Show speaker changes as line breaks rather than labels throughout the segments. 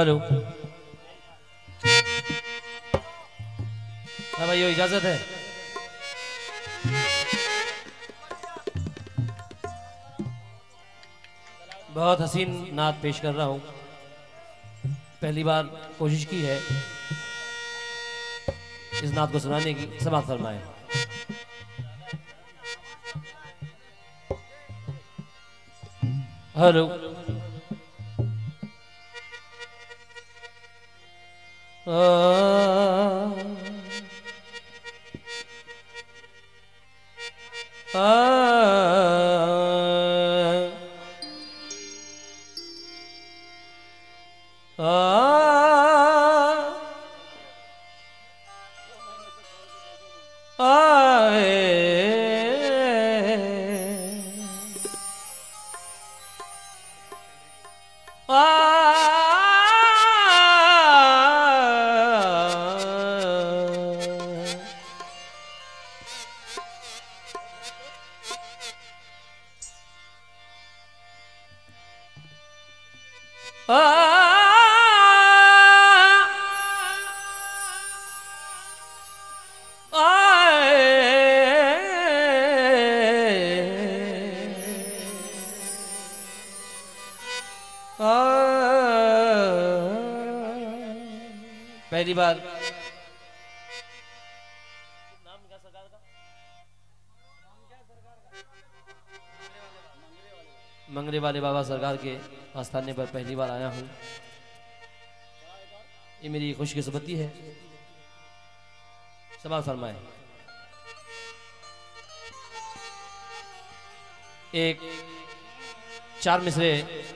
Hello. हाँ भाई, इजाजत है। बहुत हसीन नात पेश कर रहा हूँ, पहली बार कोशिश की है इस नात को सुनाने की। समाअत फरमाए। हेलो। पहली बार मंगरे वाले बाबा सरकार के आस्थाने पर पहली बार आया हूँ। ये मेरी खुशकिस्मती है। समाअत फरमाए। एक 4 मिसरे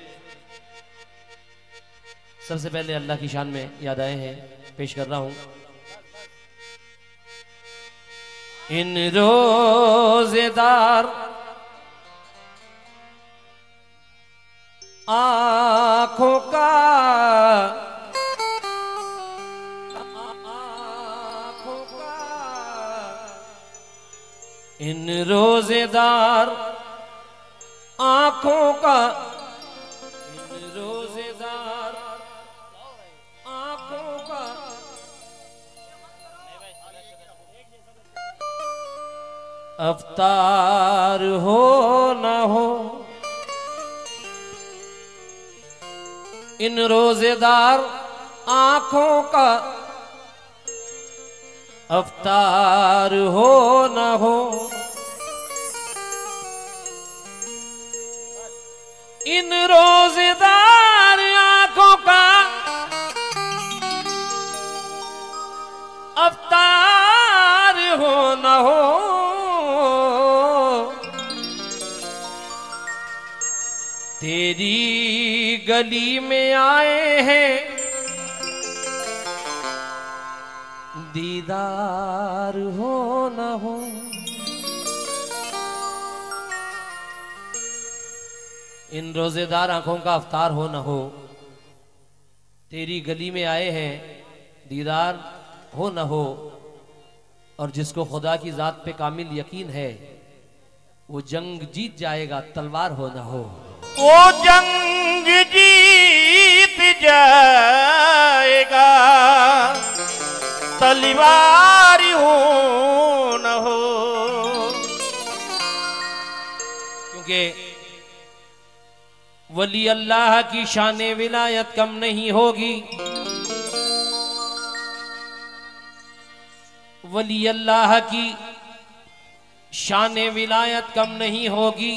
सबसे पहले अल्लाह की शान में याद आए हैं, पेश कर रहा हूं। इन रोजेदार आँखों का इन रोजेदार आँखों का इन रोजेदार आँखों का अफ्तार हो न हो, इन रोजेदार आँखों का अफ्तार हो न हो, इन रोजेदार आँखों का अफ्तार हो न हो, तेरी गली में आए हैं दीदार हो न हो। इन रोजेदार आंखों का अफ्तार हो न हो, तेरी गली में आए हैं दीदार हो न हो, और जिसको खुदा की जात पे कामिल यकीन है वो जंग जीत जाएगा तलवार हो न हो।
वो जंग जीत जाएगा तलवार हो न हो।
क्योंकि वली अल्लाह की शान विलायत कम नहीं होगी, वली अल्लाह की शान विलायत कम नहीं होगी,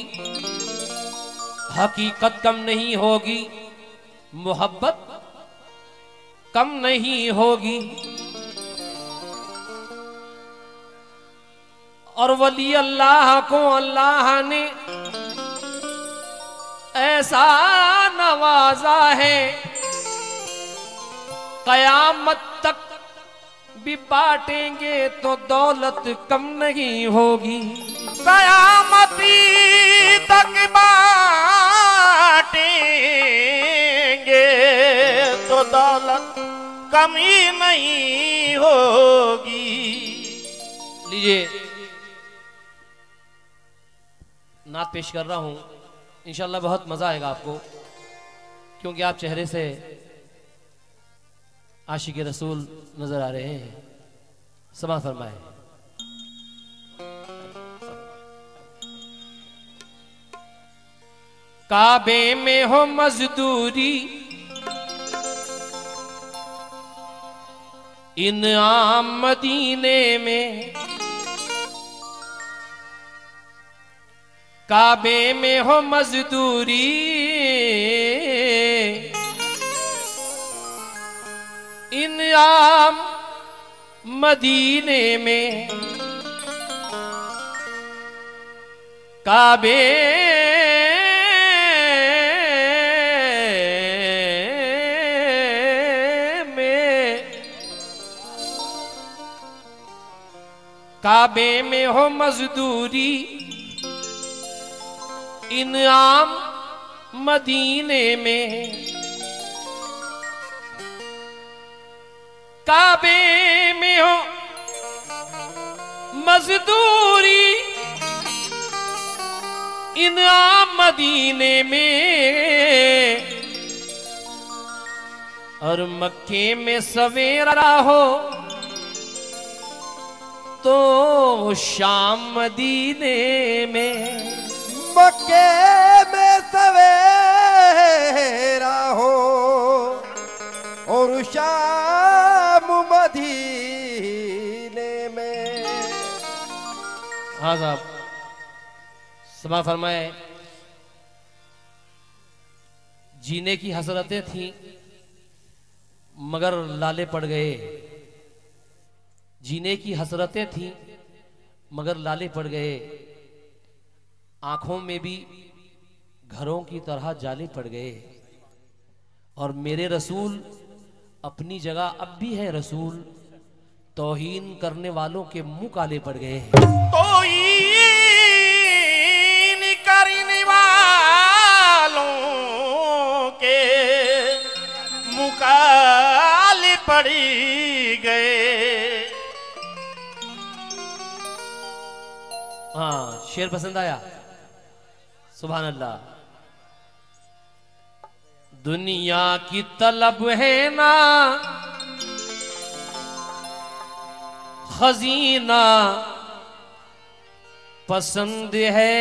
हकीकत कम नहीं होगी, मोहब्बत कम नहीं होगी। और वली अल्लाह को अल्लाह ने ऐसा नवाजा है कयामत तक भी बांटेंगे तो दौलत कम नहीं होगी।
कयामती तक बांटेंगे तो दौलत कमी नहीं होगी।
लीजिए नात पेश कर रहा हूं, इंशाल्लाह बहुत मजा आएगा आपको, क्योंकि आप चेहरे से आशिक रसूल नजर आ रहे हैं। समा फरमाए। काबे में हो मजदूरी, इनाम मदीने में। काबे में हो मजदूरी, इनाम मदीने में। काबे काबे में हो मजदूरी, इनाम मदीने में। काबे में हो मजदूरी, इनाम मदीने में। और मक्के में सवेरा हो तो शाम मदीने में।
मक्के में सवेरा हो और शाम मदीने में।
हाँ साहब, समा फरमाए। जीने की हसरतें थीं मगर लाले पड़ गए। जीने की हसरतें थीं मगर लाले पड़ गए। आंखों में भी घरों की तरह जाले पड़ गए। और मेरे रसूल अपनी जगह अब भी है रसूल, तौहीन करने वालों के मुंह काले पड़ गए हैं।
तौहीन करने वालों के मुंह काले पड़ गए।
हाँ, शेर पसंद आया? सुभान अल्लाह। दुनिया की तलब है ना खजीना पसंद है।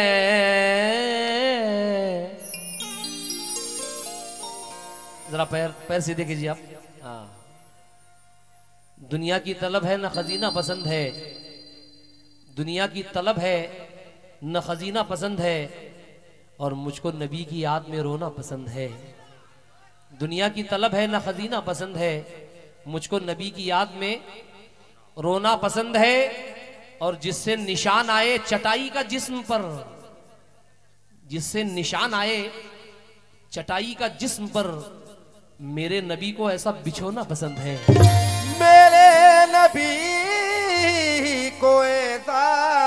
जरा पैर सीधे कीजिए आप। हाँ, दुनिया की तलब है ना खजीना पसंद है। दुनिया की तलब है न खजीना पसंद है। और मुझको नबी की याद में रोना पसंद है। दुनिया की तलब है न खजीना पसंद है। मुझको नबी की याद में रोना पसंद है। और जिससे निशान आए चटाई का जिस्म पर, जिससे निशान आए चटाई का जिस्म पर, मेरे नबी को ऐसा बिछोना पसंद है।
मेरे नबी को ऐसा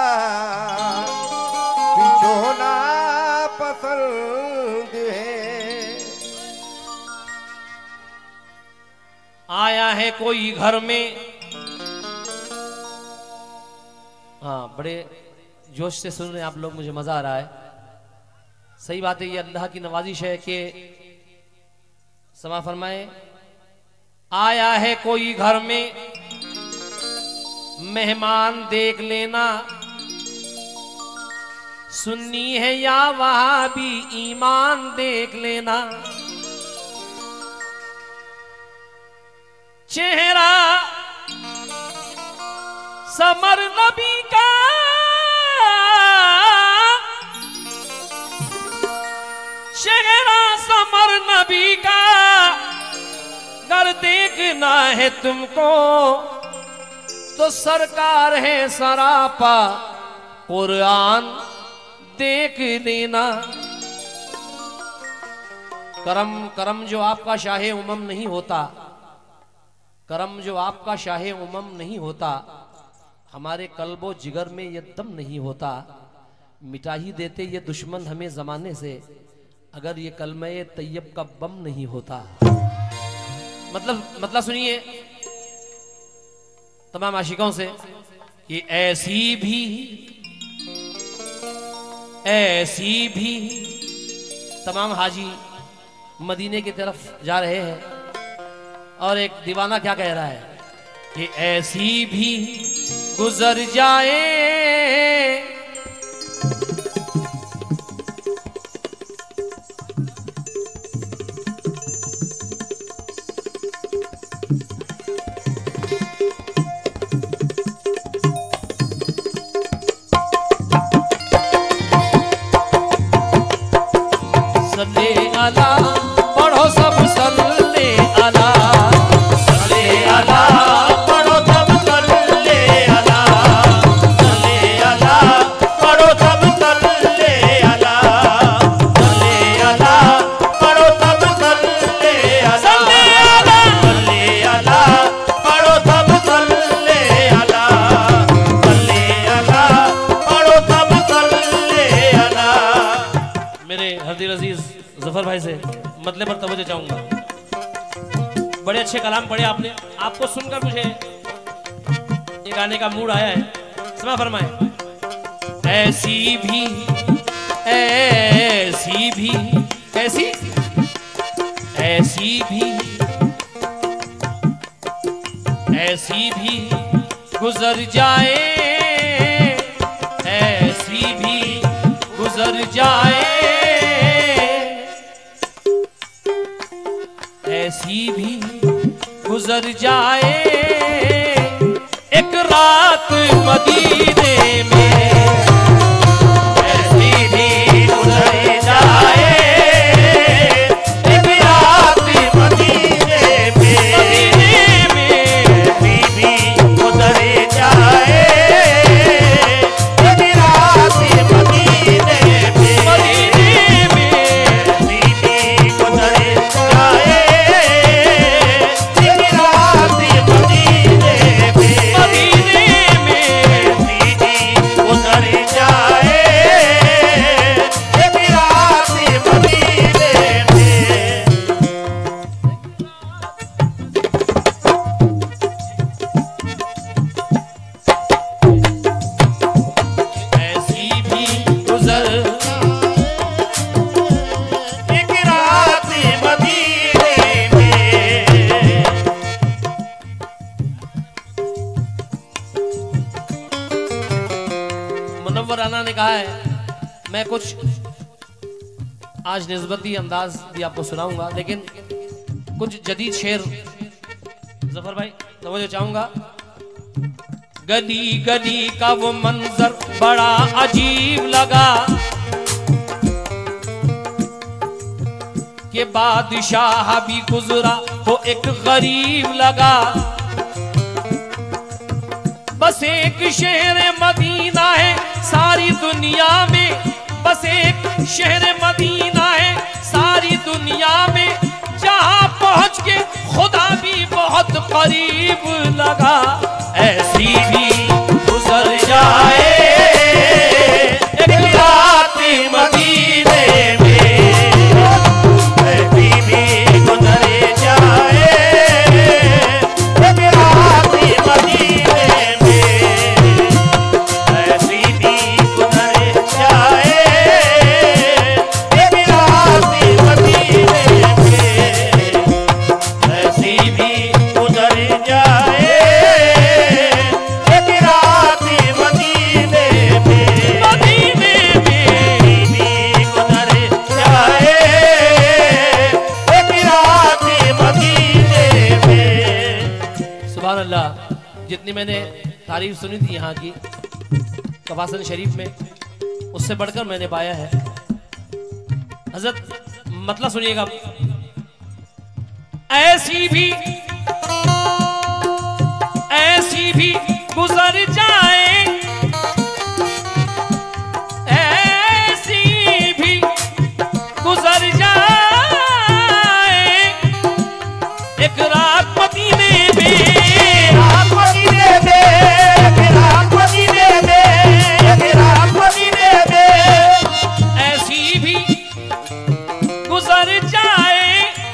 बिछोना पसंद है।
आया है कोई घर में। हाँ, बड़े जोश से सुन रहे हैं आप लोग, मुझे मजा आ रहा है। सही बात है, ये अल्लाह की नवाजिश है कि समा फरमाए। आया है कोई घर में, मेहमान देख लेना। सुन्नी है या वहाबी, ईमान देख लेना। चेहरा समर नबी का, चेहरा समर नबी का। अगर देखना है तुमको तो सरकार है सरापा, कुरान देख लेना। करम जो आपका शाहे उमम नहीं होता, करम जो आपका शाहे उमम नहीं होता, हमारे कल्बो जिगर में ये दम नहीं होता। मिटा ही देते ये दुश्मन हमें जमाने से, अगर ये कलमे तैयब का बम नहीं होता। मतलब सुनिए तमाम आशिकों से कि ऐसी भी तमाम हाजी मदीने की तरफ जा रहे हैं। और एक दीवाना क्या कह रहा है कि ऐसी भी गुजर जाए सल्ले अला पढ़ो सब सल्ले अला
सल्ले अला पढ़ो सब सल्ले अला सल्ले अला पढ़ो सब सल्ले अला सल्ले अला पढ़ो सब सल्ले अला सल्ले अला पढ़ो सब सल्ले अला सल्ले अला पढ़ो सब सल्ले अला।
मेरे हरदिल अजीज जफर भाई से मतलब पर तवज्जो चाहूंगा। बड़े अच्छे कलाम पढ़े आपने, आपको सुनकर मुझे ये गाने का मूड आया है। समा फरमाए ऐसी भी ऐसी भी ऐसी ऐसी भी ऐसी भी गुजर जाए ऐसी भी गुजर जाए ऐसी भी गुजर जाए एक रात मदीने में
ऐसी भी गुजर जाए एक रात मदीने में ऐसी भी गुजर जाए एक रात मदीने में ऐसी भी गुजर जाए एक रात मदीने में उतर जाए एक रात मदीने में।
ऐसी भी गुजर
एक रात मदीने में।
मुनव्वर राना ने कहा है मैं कुछ आज निस्बती अंदाज भी आपको सुनाऊंगा, लेकिन कुछ जदीद शेर जफर भाई तवज्जो चाहूंगा। गली गली का वो मंजर बड़ा अजीब लगा कि बादशाह भी गुजरा वो एक गरीब लगा। बस एक शहर मदीना है सारी दुनिया में, बस एक शहर मदीना है सारी दुनिया में, जहां पहुंच के खुदा भी बहुत करीब लगा। ऐसी भी गुजर जाए एक रात मदीने में
ऐसी भी गुजर जाए एक रात मदीने में ऐसी भी गुजर जाए एक रात मदीने में ऐसी भी गुजर जाए एक रात मदीने में
मदीने में
भी गुजर जाए एक रात मदीने में।
सुभान अल्लाह। जितनी मैंने तारीफ सुनी थी यहाँ की कवासन शरीफ में, उससे बढ़कर मैंने पाया है। हजरत मतलब सुनिएगा। ऐसी भी गुजर जाए ऐसी भी गुजर जाए एक रात मदीने में
रात मदीने में रात मदीने में रात मदीने में
ऐसी भी गुजर जाए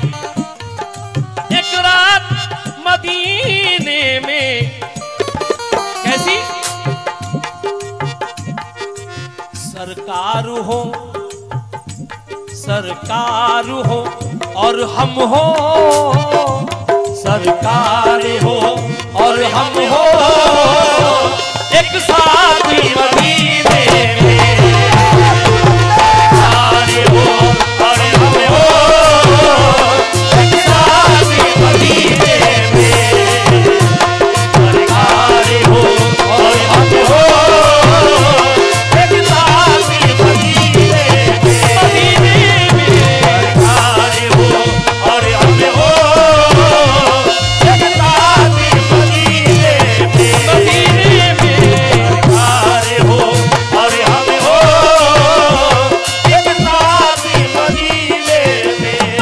एक रात मदीने में। कैसी सरकार हो और हम हो, सरकार हो और हम हो एक साथ ही मदीने में, सरकार हो और हम हो एक साथ ही मदीने में, सरकार हो और हम हो एक साथ ही मदीने में, सरकार हो और हम हो एक साथ ही मदीने में, सरकार हो और हम हो एक साथ ही मदीने में,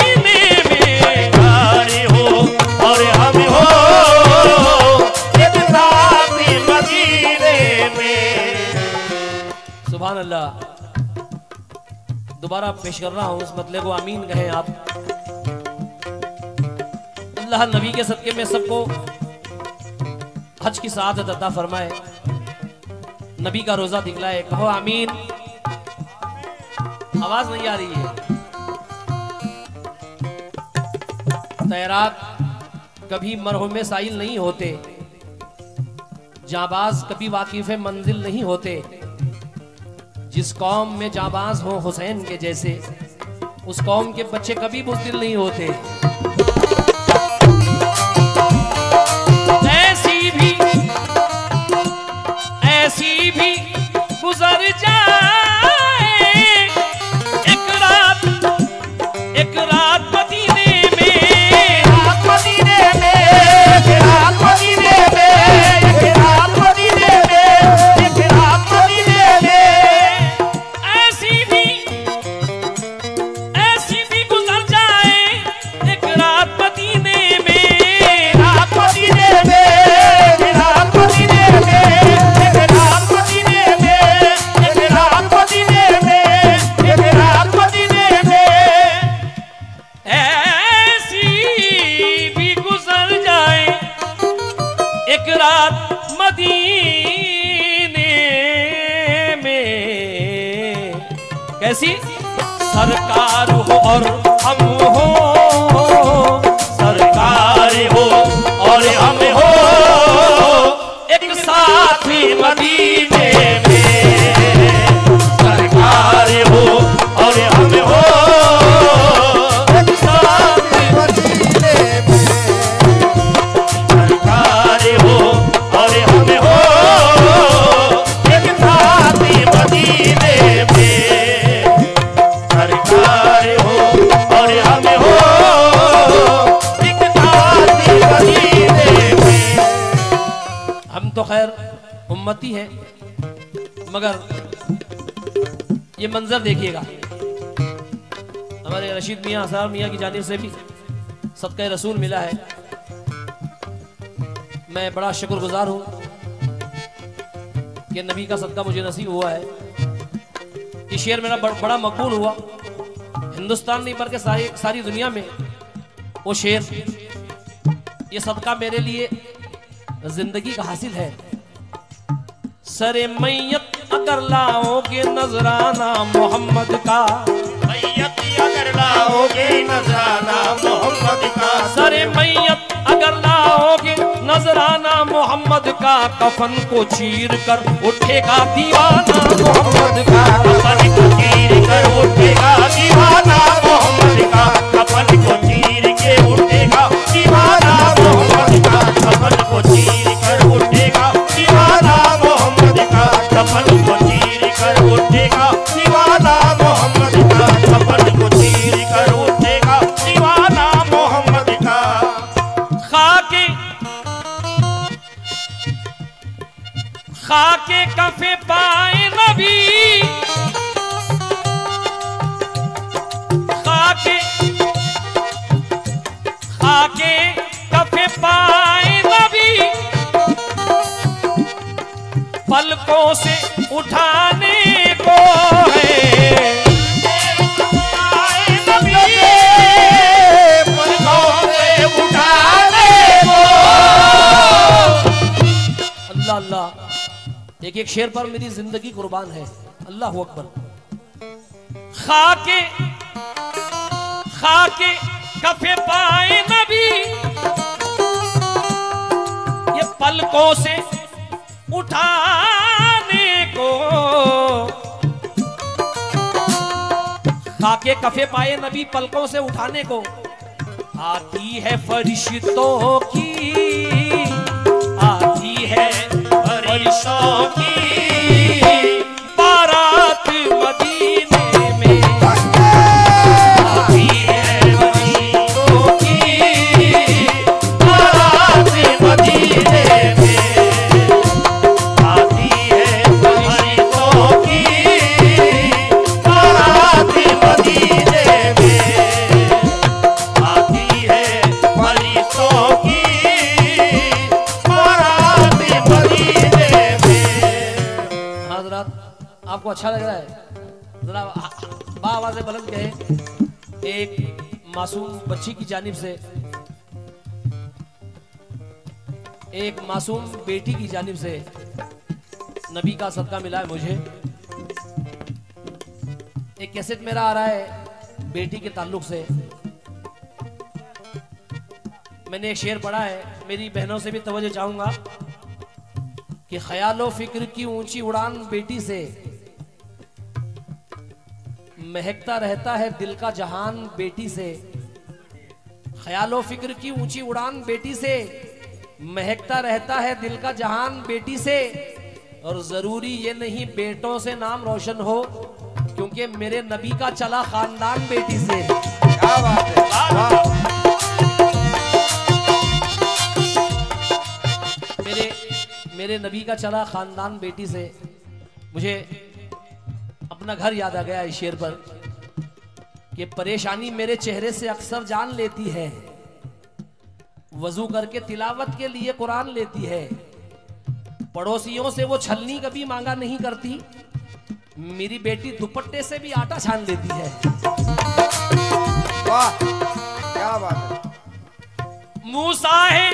सरकार हो और हम हो एक साथ ही मदीने में। सुभान अल्लाह। दोबारा पेश कर रहा हूं इस मतले को, आमीन कहें आप। अल्लाह नबी के सदके में सबको हज की सआदत अता फरमाए, नबी का रोजा दिखलाए। कहो आमीन। आवाज नहीं आ रही है। तैराक कभी मरहुम साइल नहीं होते, जाबाज कभी वाकिफ मंजिल नहीं होते। जिस कौम में जाबाज हो हुसैन के जैसे, उस कौम के बच्चे कभी बुज़दिल नहीं होते। ऐसी भी गुजर जाए एक रात मदीने में, रात मदीने में, रात मदीने में, रात मदीने में, रात मदीने में। ऐसी भी गुजर जाए एक रात मदीने में, रात मदीने में, रात मदीने में, रात मदीने में, रात मदीने में, रात मदीने में। ऐसी भी गुजर जाए एक रात मदीने में। कैसी? सरकार हो और हम हो, सरकार हो और हम हो एक साथ ही मदीने में, सरकार हो और हम हो एक साथ ही
मदीने में,
सरकार हो और हम हो एक साथ ही मदीने में, सरकार हो और हम हो एक साथ ही मदीने में। हम तो खैर उम्मती हैं, मगर ये मंजर देखिएगा। हमारे रशीद मियाँ असरार मियाँ की जानिब से भी सदका रसूल मिला है। मैं बड़ा शुक्रगुजार हूँ कि नबी का सदका मुझे नसीब हुआ है। ये शेर मेरा बड़ा मकबूल हुआ, हिंदुस्तान नहीं बल्कि सारी दुनिया में वो शेर, ये सदका मेरे लिए जिंदगी का हासिल है। सरे मैयत अगर लाओगे नजराना मोहम्मद का,
मैयत अगर लाओगे नजराना मोहम्मद का,
सरे मैयत अगर लाओगे नजराना मोहम्मद का, कफन को चीर कर उठेगा दीवाना मोहम्मद का,
कफन को चीर कर उठेगा दीवाना मोहम्मद का, कफन को चीर के उठेगा दीवाना मोहम्मद का, कफन को चीर कर उठेगा दीवाना मोहम्मद का, कफन को चीर कर उठेगा दीवाना मोहम्मद का, कफन को चीर कर उठेगा दीवाना मोहम्मद का।
खाके कफे पाए नबी, खाके कफे पाए नबी, पलकों से उठाने को है,
पलकों से उठाने को।
अल्लाह अल्लाह। एक शेर पर मेरी जिंदगी कुर्बान है। अल्लाह अकबर। खाके कफे पाए नबी, पलकों से उठाने को, खाके कफे पाए नबी पलकों से उठाने को, आती है फरिश्तों की, आती है फरिश्तों की बारात मदीने में, आती है फरिश्तों की बारात मदीने में, आती है फरिश्तों की बारात मदीने में, आती है फरिश्तों की बारात मदीने में। हज़रात, आपको अच्छा लग रहा है? जरा आवाज़ बुलंद कहे। एक मासूम बच्ची की जानिब से, एक मासूम बेटी की जानिब से नबी का सदका मिला है मुझे। एक कैसेट मेरा आ रहा है बेटी के ताल्लुक से। मैंने एक शेर पढ़ा है, मेरी बहनों से भी तवज्जो चाहूंगा कि ख्यालो फिक्र की ऊंची उड़ान बेटी से, महकता रहता है दिल का जहान बेटी से। ख्यालो फिक्र की ऊंची उड़ान बेटी से, महकता रहता है दिल का जहान बेटी से। और जरूरी ये नहीं बेटों से नाम रोशन हो, क्योंकि मेरे नबी का चला खानदान बेटी से।
क्या बात है, वाह।
मेरे नबी का चला खानदान बेटी से। मुझे अपना घर याद आ गया इस शेर पर कि परेशानी मेरे चेहरे से अक्सर जान लेती है, वजू करके तिलावत के लिए कुरान लेती है, पड़ोसियों से वो छलनी कभी मांगा नहीं करती, मेरी बेटी दुपट्टे से भी आटा छान लेती है।
वाह, क्या बात है।
मूसा है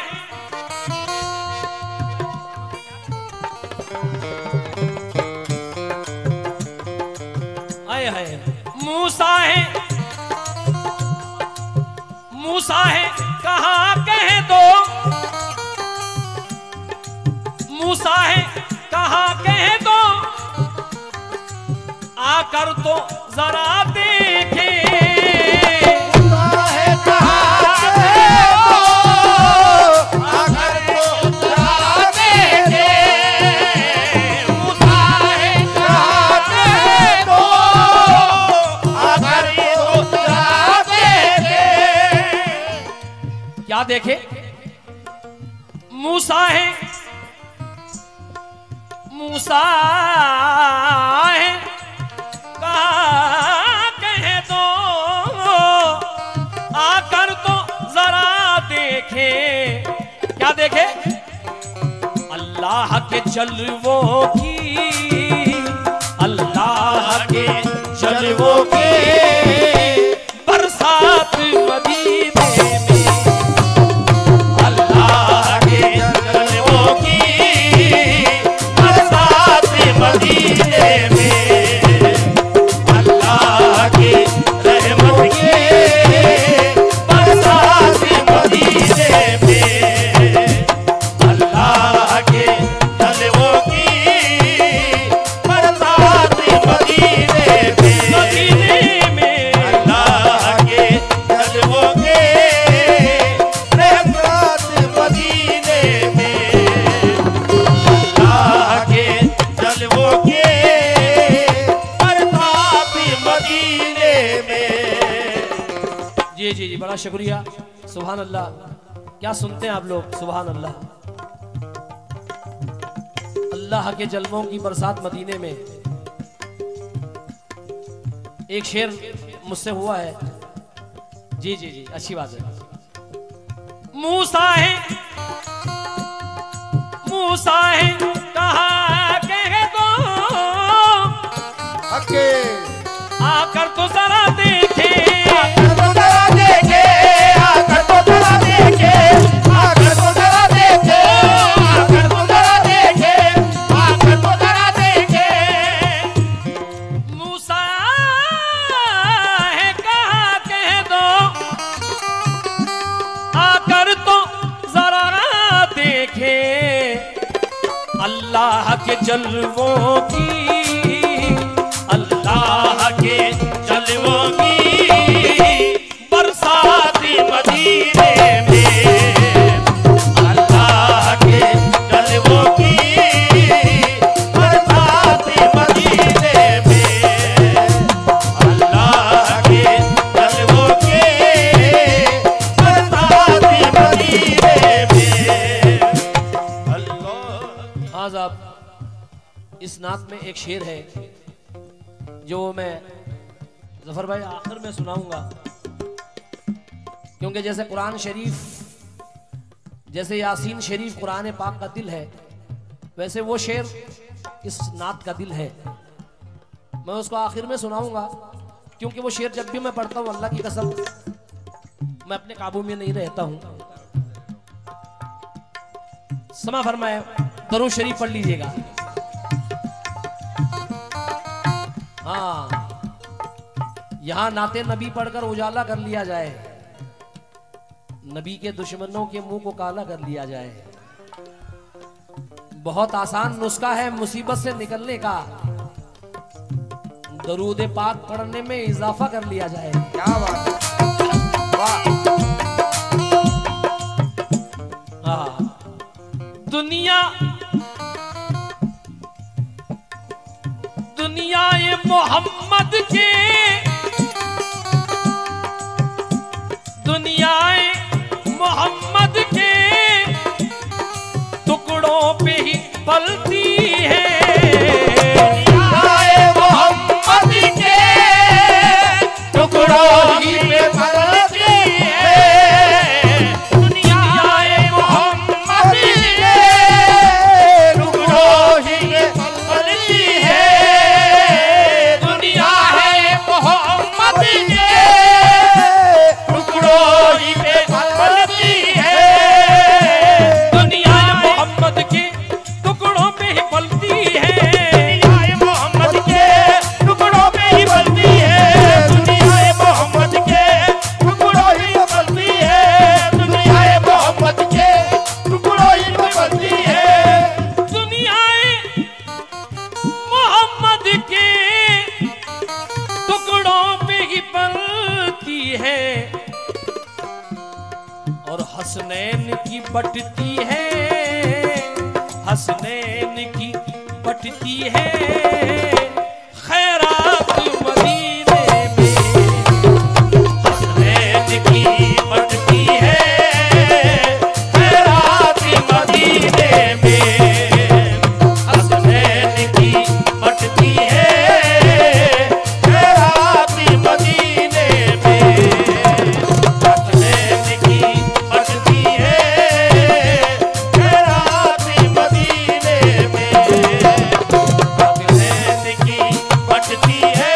मूसा है, मूसा है कहाँ कह दो, मूसा है कहाँ कह दो, आकर तो जरा देखे, क्या देखे? मूसा है, मूसा है कहाँ कह दो, आकर तो जरा देखे। क्या देखे? अल्लाह के जलवों की, अल्लाह के जलवों की बरसात मदीने में, अल्लाह के जलवों की बरसात मदीने में, अल्लाह की रहमत की बरसात मदीने में, अल्लाह के जलवों की बरसात मदीने में, अल्लाह के जलवों की रहमत मदीने में, अल्लाह के जलवों की बरसात मदीने में। जी जी जी, बड़ा शुक्रिया। सुभान अल्लाह, क्या सुनते हैं आप लोग, सुभान अल्लाह। अल्लाह के जलवों की बरसात मदीने में। एक शेर मुझसे हुआ है। जी जी जी, अच्छी बात है। मूसा है, मूसा है कहाँ कह दो,
हके
आकर तो जरा देखे,
आकर तो जरा देखे, आकर तो जरा देखे, आकर तो जरा देखे, आकर तो जरा देखे, आकर तो जरा देखे।
मूसा है कहाँ कह दो, आकर तो जरा देखे। जलवों की,
अल्लाह के जलवों की बरसाती मदीने में, अल्लाह के जलवों की बरसाती मदीने में, अल्लाह के जलवों की बरसाती मदीने में। अल्लाह
आज आप इस नात में एक शेर है जो मैं जफर भाई आखिर में सुनाऊंगा, क्योंकि जैसे कुरान शरीफ, जैसे यासीन शरीफ कुरान पाक का दिल है, वैसे वो शेर इस नात का दिल है। मैं उसको आखिर में सुनाऊंगा, क्योंकि वो शेर जब भी मैं पढ़ता हूँ अल्लाह की कसम मैं अपने काबू में नहीं रहता हूँ। समा फरमाए, दरूद शरीफ पढ़ लीजिएगा। हाँ, यहां नाते नबी पढ़कर उजाला कर लिया जाए, नबी के दुश्मनों के मुंह को काला कर लिया जाए। बहुत आसान नुस्खा है मुसीबत से निकलने का, दरूद पाक पढ़ने में इजाफा कर लिया जाए।
क्या बात है, वाह।
हाँ, दुनिया ये मोहम्मद के, दुनियाए मोहम्मद के टुकड़ों पे ही पलती है,
दुनियाए मोहम्मद के टुकड़ों ही पे पलती है, दुनियाए मोहम्मद के टुकड़ों ही पे पलती है, दुनिया है मोहम्मद के टुकड़ों ही पे पलती है,
दुनिया मोहम्मद के टुकड़ों पे ही पलती है,
दुनियाए मोहम्मद के टुकड़ों पे ही पलती है, दुनियाए मोहम्मद के टुकड़ों ही पे पलती है, दुनियाए मोहम्मद के टुकड़ों ही पे पलती है,
दुनियाए मोहम्मद के टुकड़ों पे ही पलती है, और हसनैन की बटती है, हसनैन की बटती है खैरात मदीने में,
हसनैन की बटती है खैरात मदीने में, हसनैन की बटती है खैरात मदीने में, हसनैन की बटती है खैरात मदीने में, हसनैन की बटती है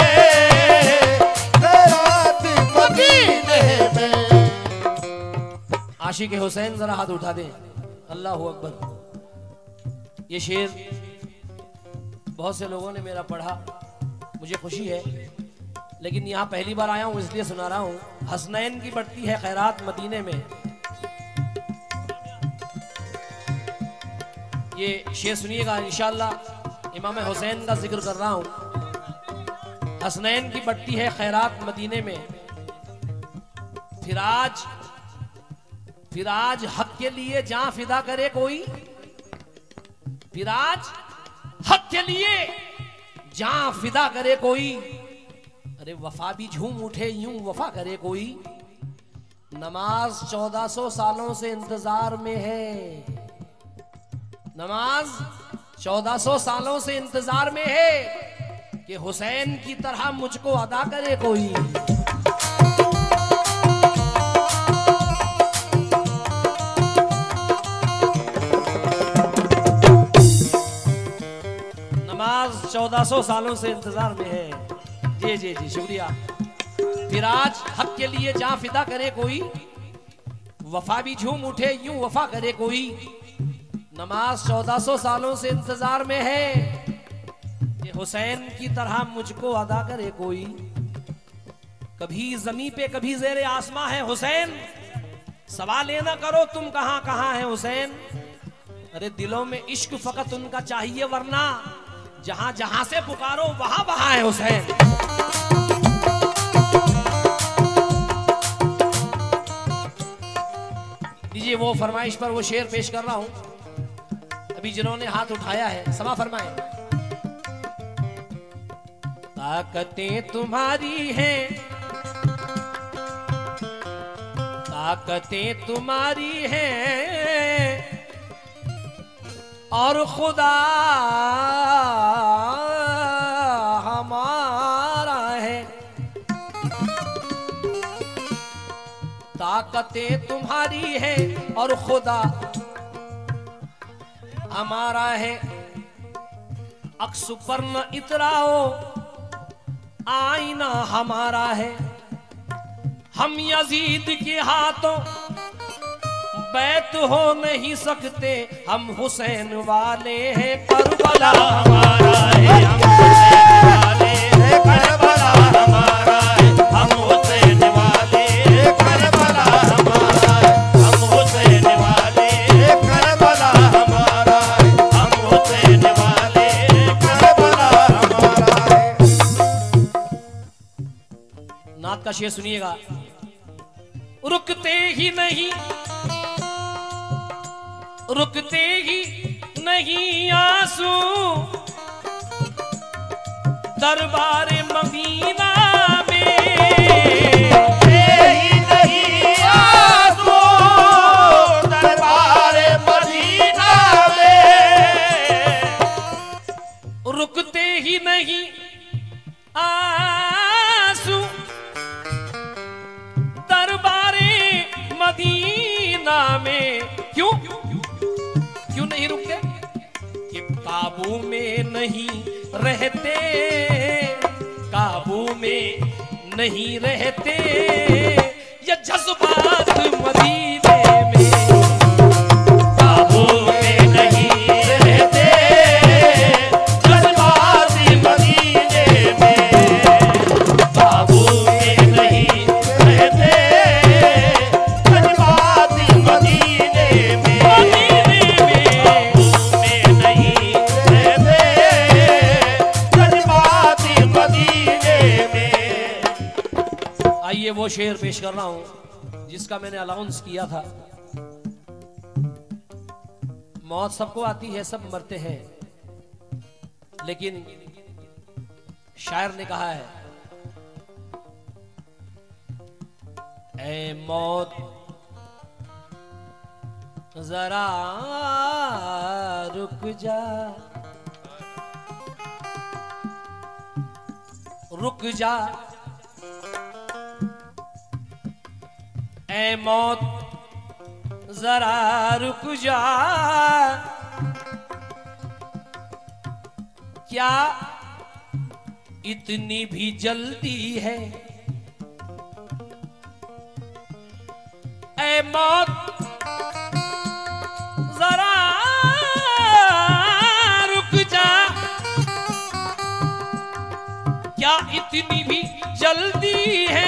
खैरात मदीने में।
आशिक हुसैन जरा हाथ उठा दें, अल्लाह अकबर। ये शेर बहुत से लोगों ने मेरा पढ़ा, मुझे खुशी है, लेकिन यहाँ पहली बार आया हूँ इसलिए सुना रहा हूँ। हसनैन की बढ़ती है खैरात मदीने में, ये शेर सुनिएगा इंशाअल्लाह। इमाम हुसैन का जिक्र कर रहा हूँ। हसनैन की बढ़ती है खैरात मदीने में, फिर आज हक के लिए जान फिदा करे कोई, फिर आज हक के लिए जान फिदा करे कोई, अरे वफा भी झूम उठे यूं वफा करे कोई। नमाज 1400 सालों से इंतजार में है, नमाज 1400 सालों से इंतजार में है कि हुसैन की तरह मुझको अदा करे कोई। नमाज 1400 सालों से इंतजार में है। जी जी जी शुक्रिया। फिर आज हक के लिए जान फिदा करे कोई, वफा भी झूम उठे यूं वफा करे कोई। नमाज 1400 सालों से इंतजार में है कि हुसैन की तरह मुझको अदा करे कोई। कभी जमीन पे कभी ज़ेरे आसमां है हुसैन, सवाल ये ना करो तुम कहां कहां है हुसैन। अरे दिलों में इश्क फकत उनका चाहिए, वरना जहां जहां से पुकारो वहां वहां है हुसैन। लीजिए वो फरमाइश पर वो शेर पेश कर रहा हूं। अभी जिन्होंने हाथ उठाया है समा फरमाए। ताकतें तुम्हारी हैं, ताकतें तुम्हारी हैं और खुदा हमारा है। ताकतें तुम्हारी है और खुदा हमारा है। अक्स पर न इतराओ आईना हमारा है। हम यजीद के हाथों बैत हो नहीं सकते, हम हुसैन वाले हैं। करबला
हमारा है, हम हुसैन वाले हैं। करबला हमारा है, हम हुसैन वाले हैं। करबला हमारा है, हम हुसैन वाले हैं। करबला हमारा है, हम हुसैन वाले हैं। करबला हमारा है।
नात का शेर सुनिएगा। रुकते ही नहीं, रुकते ही नहीं आंसू दरबार मदीना में।
ही नहीं आंसू दरबार मदीना में।
रुकते ही नहीं आंसू दरबार मदीना में। क्यों क्यों नहीं रुकते? कि काबू में नहीं रहते, काबू में नहीं रहते ये जज्बात मदीने में।
काबू में नहीं रहते जज्बात मदीने में। काबू में नहीं रहते जज्बात मदीने में।
आइए वो शेर पेश कर रहा हूं जिसका मैंने अनाउंस किया था। मौत सबको आती है, सब मरते हैं, लेकिन शायर ने कहा है, ऐ मौत जरा रुक जा, रुक जा। ऐ मौत जरा रुक जा, क्या इतनी भी जल्दी है? ऐ मौत जरा रुक जा, क्या इतनी भी जल्दी है?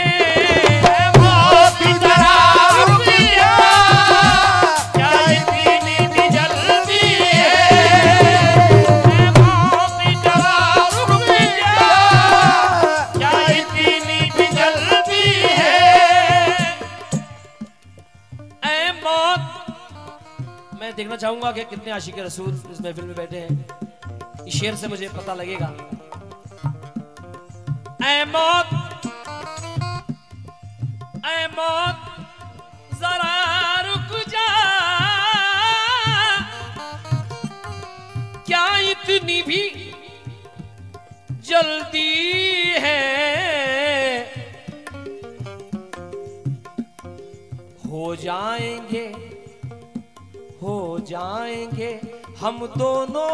देखना चाहूंगा कि कितने आशिक रसूल इस महफिल में बैठे हैं। इस शेर से मुझे पता लगेगा। ऐ मौत, ऐ मौत जरा रुक जा, क्या इतनी भी जल्दी है? हो जाएंगे, हो जाएंगे हम दोनों,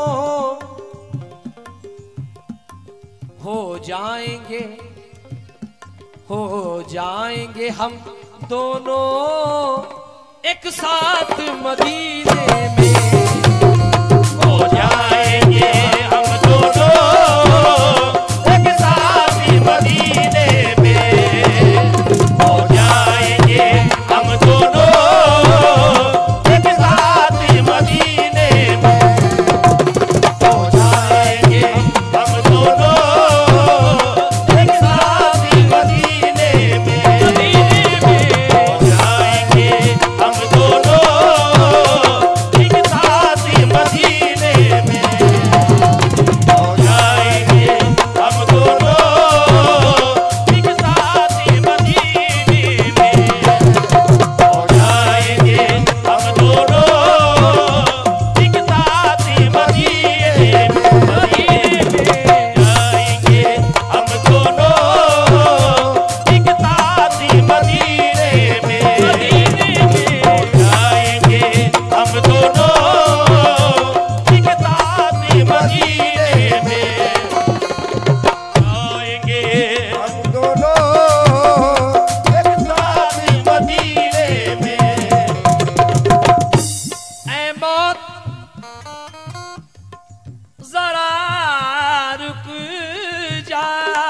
हो जाएंगे, हो जाएंगे हम दोनों एक साथ मदीने में।
हो जाएंगे हम दोनों एक साथ मदीने में। हो जाएंगे हम दोनों एक साथ मदीने
जा,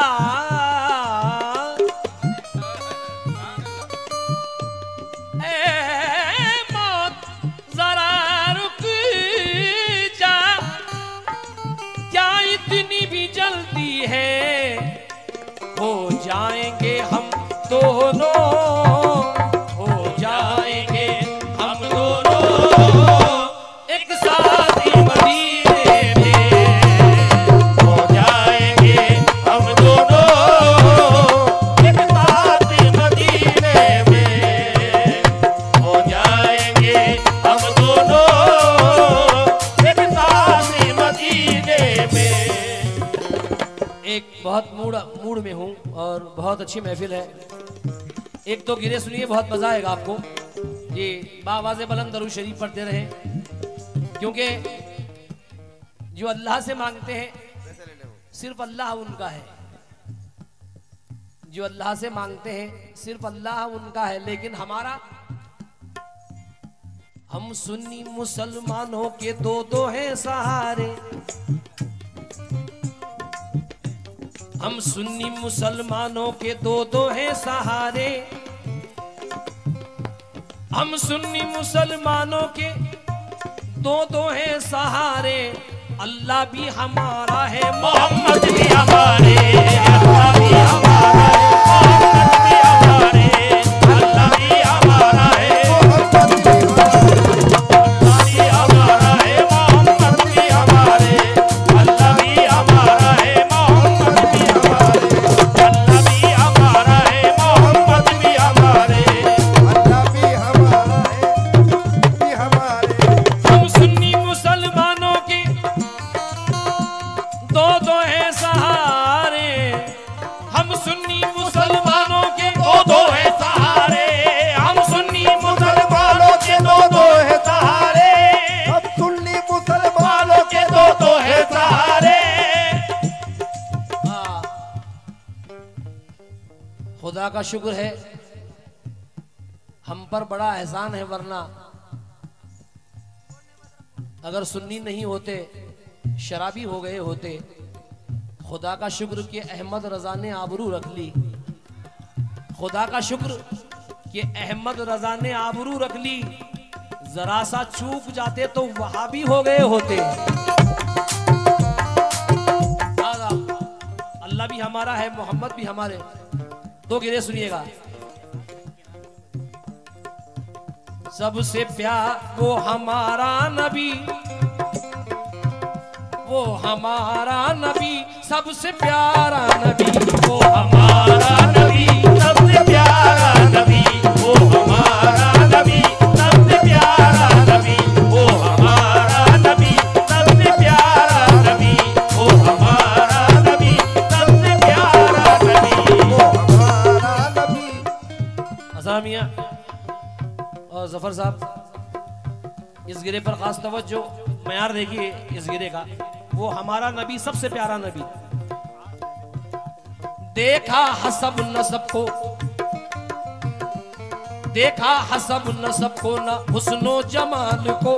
ए मौत जरा रुक जा, क्या इतनी भी जल्दी है, हो जाएंगे हम दोनों, हो जाएंगे हम दोनों एक साथ ही मदीने में,
हो जाएंगे हम दोनों एक साथ मदीने में, हो जाएंगे हम दोनों एक साथ मदीने में।
एक बहुत मूड में हूँ और बहुत अच्छी महफिल है। एक तो गिरे सुनिए, बहुत मजा आएगा आपको। ये बावाज़े बुलंद दरूद शरीफ पढ़ते रहे, क्योंकि जो अल्लाह से मांगते हैं सिर्फ अल्लाह उनका है, जो अल्लाह से मांगते हैं सिर्फ अल्लाह उनका है। लेकिन हमारा, हम सुन्नी मुसलमानों के दो हैं सहारे, हम सुन्नी मुसलमानों के दो हैं सहारे, हम सुन्नी मुसलमानों के दो हैं सहारे, अल्लाह भी हमारा है,
मोहम्मद भी हमारे, अल्लाह भी हमारा है, मोहम्मद भी हमारे, अल्लाह भी हमारा है, अल्लाह भी हमारा है, मोहम्मद भी हमारे, अल्लाह भी हमारा है, मोहम्मद भी हमारे, अल्लाह भी हमारा है, मोहम्मद भी हमारे,
अल्लाह भी हमारा है, भी हमारे।
हम सुन्नी मुसलमानों के दो हैं सहारे, हम सुन्नी मुसलमानों के
दो है सहारे, हम सुन्नी मुसलमानों के दो है सहारे,
अब सुन्नी मुसलमानों के
दो है सहारे।
हाँ, खुदा का शुक्र है हम पर बड़ा एहसान है, वरना अगर सुन्नी नहीं होते, शराबी हो गए होते। खुदा का शुक्र कि अहमद रजा ने आबरू रख ली, खुदा का शुक्र कि अहमद रजा ने आबरू रख ली, जरा सा चूक जाते तो वहाबी हो गए होते। अल्लाह भी हमारा है, मोहम्मद भी हमारे। दो गिरे सुनिएगा। सबसे प्यार वो हमारा नबी, वो हमारा नबी, सबसे प्यारा नबी, वो
हमारा नबी, सबसे प्यारा नबी, वो हमारा नबी, सबसे प्यारा नबी, वो हमारा नबी, सबसे प्यारा नबी, वो हमारा नबी, सबसे प्यारा नबी,
वो हमारा नबी।
अज़हर मियां और जफर साहब, इस गिरे पर खास तवज्जो, मयार देखिए इस गिरे का। वो हमारा नबी, सबसे प्यारा नबी। देखा हसब नसब को, देखा हसब नसब को, न हुस्नो जमाल को,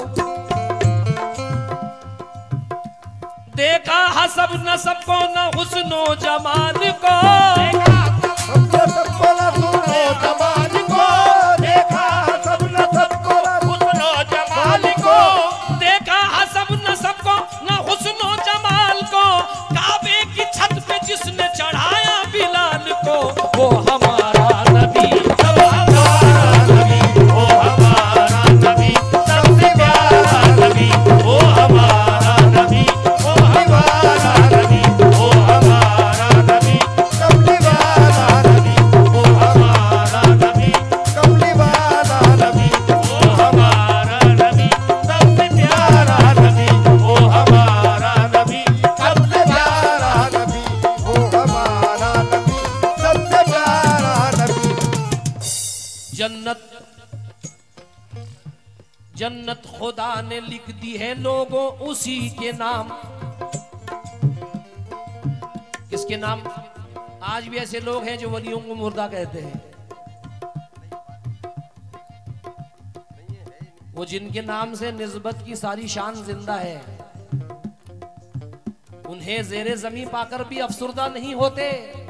देखा हसब नसब को, न हुस्नो जमाल को,
हमने सबको ना सुनो जमाल को, देखा सब न सबको ना
हुस्नो जमाल को,
देखा हसब नसब को, न हुस्नो जमाल को, काबे की छत पे जिसने चढ़ाया बिलाल को, वो हमारा नबी,
वो हमारा नबी, वो हमारा नबी, सबसे प्यारा नबी, वो हमारा नबी, वो हमारा नबी, वो हमारा नबी,
कमली वाला
नबी, वो हमारा नबी,
कमली वाला
नबी, वो हमारा नबी, सबसे प्यारा नबी, वो हमारा नबी, सबसे
प्यारा नबी, वो हमारा नबी, सबसे प्यारा नबी।
जन्नत, जन्नत खुदा ने लिख दी है लोगों उसी के नाम। किसके नाम? आज भी ऐसे लोग हैं जो वलियों को मुर्दा कहते हैं, वो जिनके नाम से निस्बत की सारी शान जिंदा है, उन्हें ज़ेरे ज़मीं पाकर भी अफसुर्दा नहीं होते।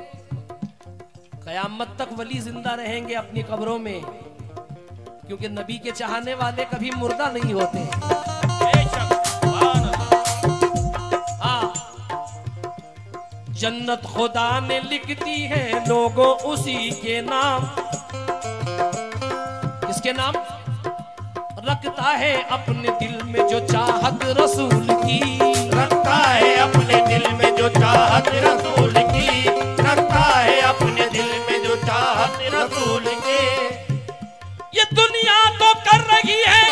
क़यामत तक वली जिंदा रहेंगे अपनी कब्रों में, क्योंकि नबी के चाहने वाले कभी मुर्दा नहीं होते। हाँ, जन्नत खुदा ने लिखती है लोगों उसी के नाम। किसके नाम? रखता है अपने दिल में जो चाहत रसूल की,
रखता है अपने दिल में जो चाहत रसूल की, रखता है अपने दिल में जो चाहत रसूल के।
ये दुनिया तो कर रही है,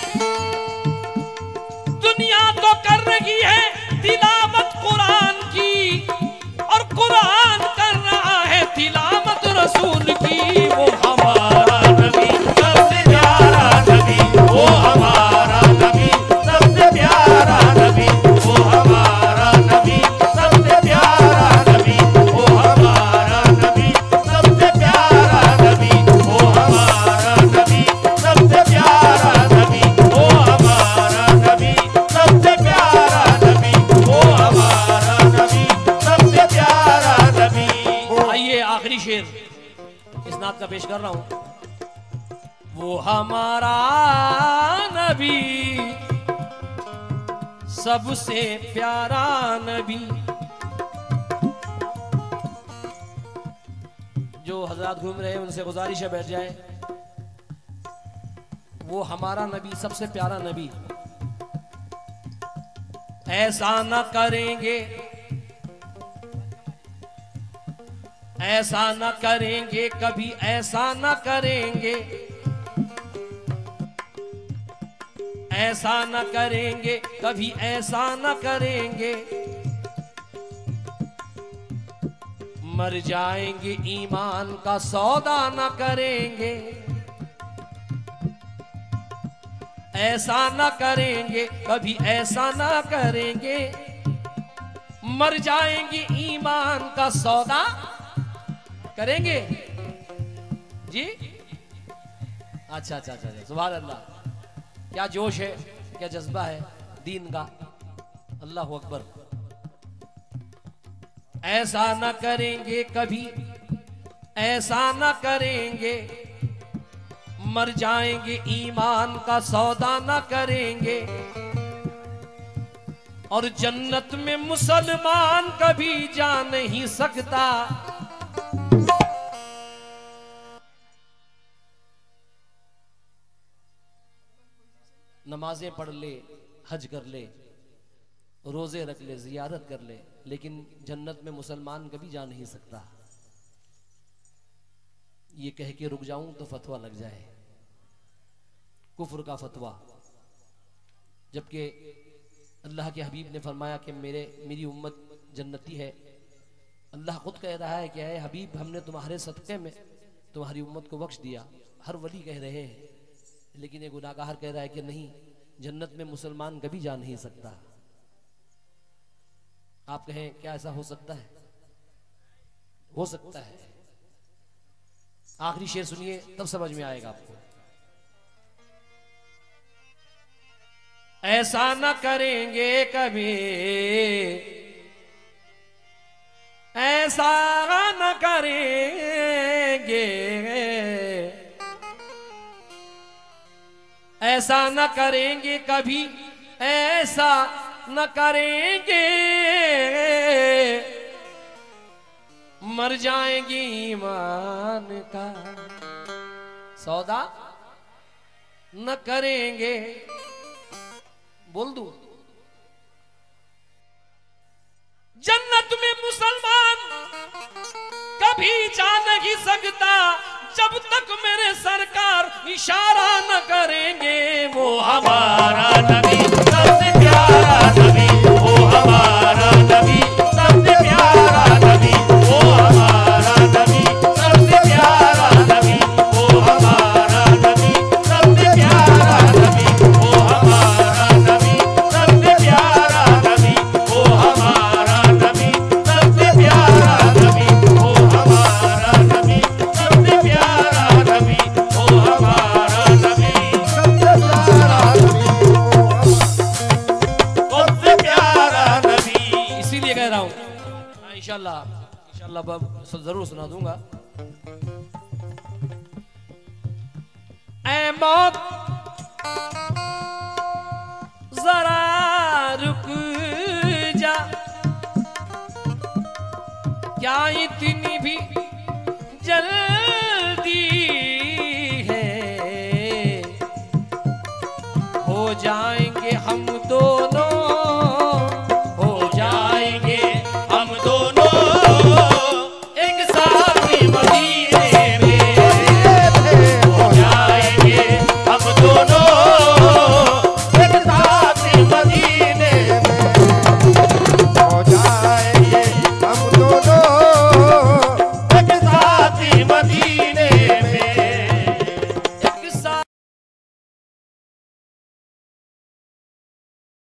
दुनिया तो कर रही है तिलावत कुरान की, और कुरान कर रहा है तिलावत रसूल की। वो
हमारा नबी सबसे प्यारा नबी, वो हमारा नबी सबसे प्यारा नबी, वो हमारा नबी सबसे प्यारा नबी, वो हमारा नबी सबसे प्यारा नबी, वो हमारा नबी सबसे प्यारा नबी, वो हमारा नबी सबसे प्यारा नबी, वो हमारा नबी सबसे प्यारा नबी।
आइए आखिरी शेर इस नात का पेश कर रहा हूं। वो हमारा नबी सबसे प्यारा नबी। जो हजरात घूम रहे हैं उनसे गुजारिश है बैठ जाए। वो हमारा नबी सबसे प्यारा नबी। ऐसा न करेंगे, ऐसा न करेंगे कभी, ऐसा न करेंगे, ऐसा न करेंगे कभी, ऐसा न करेंगे। मर जाएंगे ईमान का सौदा न करेंगे। ऐसा न करेंगे कभी, ऐसा न करेंगे। मर जाएंगे ईमान का सौदा करेंगे जी। अच्छा अच्छा अच्छा, सुभान अल्लाह। क्या जोश है, क्या जज्बा है दीन का। अल्लाह अकबर। ऐसा न करेंगे कभी, ऐसा न करेंगे। मर जाएंगे ईमान का सौदा न करेंगे। और जन्नत में मुसलमान कभी जा नहीं सकता। नमाजें पढ़ ले, हज कर ले, रोजे रख ले, जियारत कर ले, लेकिन जन्नत में मुसलमान कभी जा नहीं सकता। ये कह के रुक जाऊं तो फतवा लग जाए, कुफ्र का फतवा। जबकि अल्लाह के हबीब ने फरमाया कि मेरी उम्मत जन्नती है। अल्लाह खुद कह रहा है कि ऐ हबीब, हमने तुम्हारे सदक़े में तुम्हारी उम्मत को बख्श दिया। हर वली कह रहे हैं, लेकिन ये गुनाहगार कह रहा है कि नहीं, जन्नत में मुसलमान कभी जा नहीं सकता। आप कहें क्या ऐसा हो सकता है? हो सकता है। आखिरी शेर सुनिए तब समझ में आएगा आपको। ऐसा न करेंगे कभी, ऐसा न करेंगे, ऐसा न करेंगे कभी, ऐसा न करेंगे। मर जाएंगे ईमान का सौदा न करेंगे। बोल दूं, जन्नत में मुसलमान कभी जा नहीं सकता जब तक मेरे सरकार इशारा न करेंगे। वो
हमारा नबी सबसे प्यारा नबी, वो हमारा नबी सबसे प्यारा नबी, वो हमारा नबी सबसे प्यारा नबी, वो हमारा नबी सबसे प्यारा नबी, वो हमारा नबी सबसे प्यारा नबी, वो हमारा नबी सबसे प्यारा नबी, वो हमारा नबी सबसे प्यारा नबी, वो हमारा नबी सबसे प्यारा नबी।
इंशाअल्लाह जरूर सुना दूंगा। ऐ मौत जरा रुक जा, क्या इतनी भी